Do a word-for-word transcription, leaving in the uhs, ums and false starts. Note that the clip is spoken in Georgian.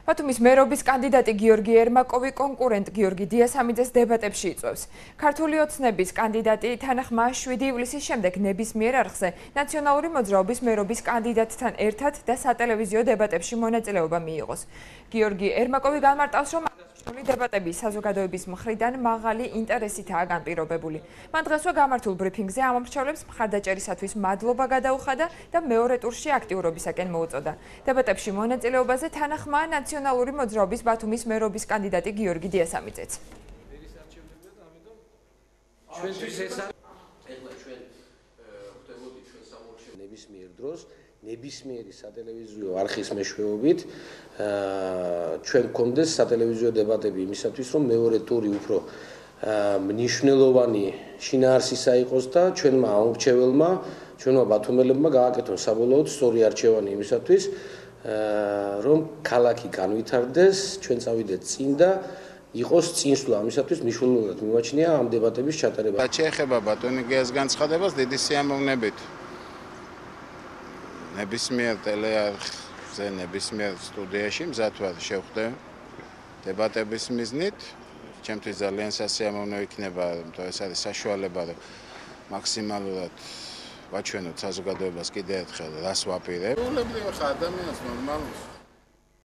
ბათუმის მერობის კანდიდატი გიორგი ერმაკოვი კონკურენტ გიორგი დიასამიძეს დებატებში იწვევს. ქართული ოცნების კანდიდატი თანახმა შვიდი ივლისის შემდეგ ნებისმიერ არხზე ნაციონალური მოძრაობის მერობის კანდიდატთან ერთად და სატელევიზიო დებატებში მონაწილეობა მიიღოს. გიორგი ერმაკოვი განმარტავს, რომ სრული დებატები საზოგადოების მხრიდან მაღალი ინტერესითაა განპირობებული. მან დღესვე გამართულ ბრიფინგზე ამომრჩევლებს მხარდაჭერისათვის მადლობა გადაუხადა და მეორე ტურში აქტიურობისაკენ მოუწოდა. დებატებში მონაწილეობაზე თანახმა ნაციონალური მოძრაობის ბათუმის მერობის კანდიდატი გიორგი დიასამიძეც. ნებისმიერ დროს ნებისმიერი სატელევიზიო არხის მეშვეობით ჩვენ გქონდეს სატელევიზიო დებატები იმისათვის, რომ მეორე ტური უფრო მნიშვნელოვანი შინაარსისა იყოს და ჩვენმა ამომრჩეველმა, ჩვენმა ბათუმელებმა გააკეთონ საბოლოოდ სწორი არჩევანი იმისათვის, რომ ქალაქი განვითარდეს, ჩვენ წავიდეთ წინ და იყოს წინსვლა, ამისათვის მნიშვნელოვნად მიმაჩნია ამ დებატების ჩატარება. შეეხება ბატონიგეას განცხადებას დიდი სიამოვნებით. ნებისმიერ ტელეარხზე, ნებისმიერ სტუდიაში მზად ვარ შევხვდე დებატების მიზნით. ჩემთვის ძალიან სასიამოვნო იქნება, რომ ეს არის საშუალება, რომ მაქსიმალურად ვაჩვენოთ საზოგადოებას კიდევ ერთხელ რას ვაპირებ. ულებრივ ხარ ადამიანს ნორმალურს